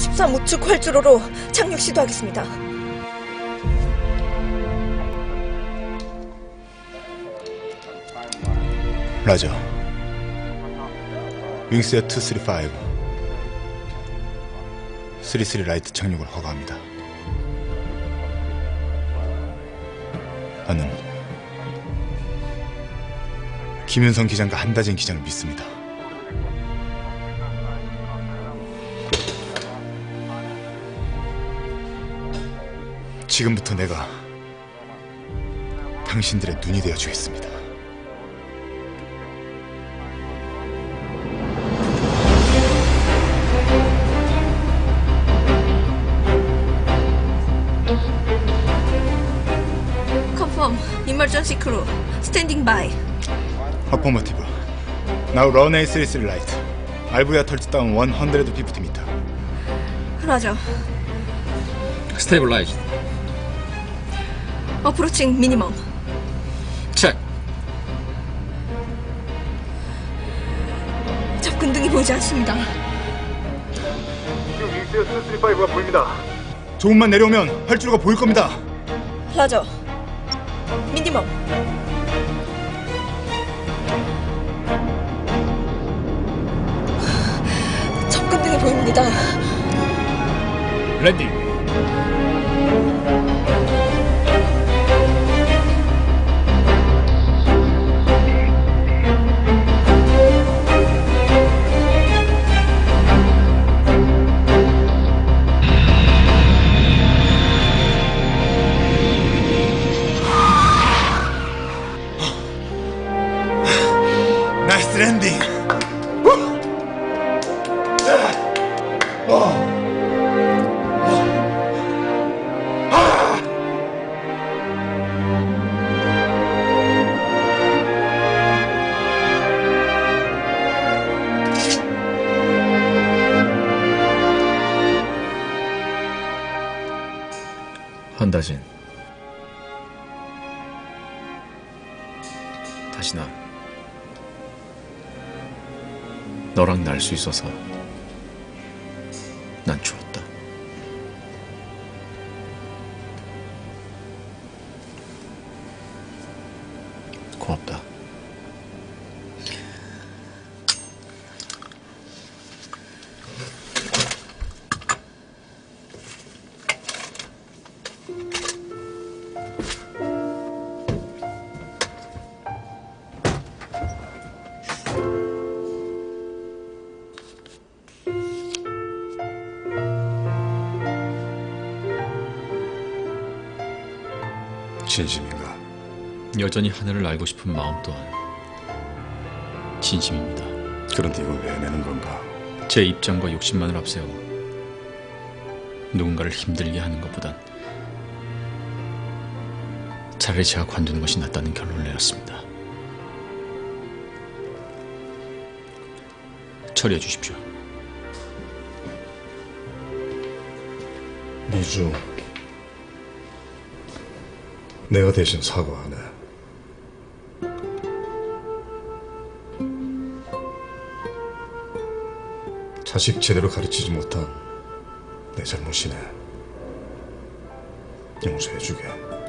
13 우측 활주로로 착륙 시도하겠습니다. 라저. 윙스웨어 235 33 라이트 착륙을 허가합니다. 나는 김윤성 기장과 한다진 기장을 믿습니다. 지금부터 내가 당신들의 눈이 되어주겠습니다. Confirm. Emergency crew. Standing by. Affirmative. Now runway 33 right. RVR touchdown 150 m. Roger. Stabilized. Approaching minimum. Check. 접근 등이 보이지 않습니다. 지금 윙스웨어 235가 보입니다. 조금만 내려오면 활주로가 보일 겁니다. 라저. 미니멈. 접근 등이 보입니다. 랜딩. 나이스 랜딩. 한다진, 다시 너랑 날 수 있어서 난 좋았다. 고맙다. 진심인가? 여전히 하늘을 알고 싶은 마음 또한 진심입니다. 그런데 이걸 왜 내는 건가? 제 입장과 욕심만을 앞세워 누군가를 힘들게 하는 것보단 차라리 제가 관두는 것이 낫다는 결론을 내렸습니다. 처리해 주십시오. 미주, 내가 대신 사과하네. 자식 제대로 가르치지 못한 내 잘못이네. 용서해주게.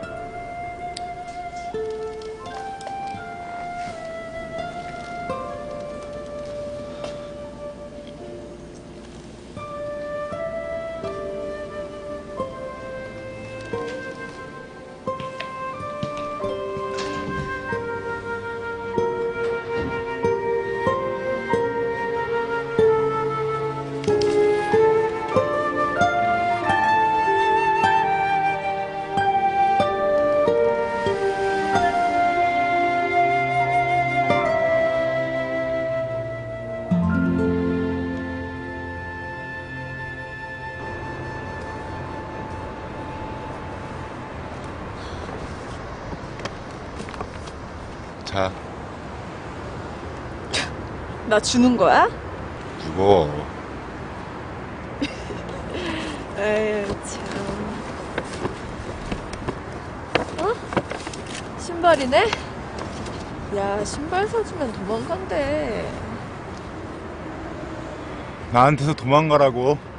자, 나 주는 거야? 무거워. 에휴, 참. 어? 신발이네? 야, 신발 사주면 도망간대. 나한테서 도망가라고.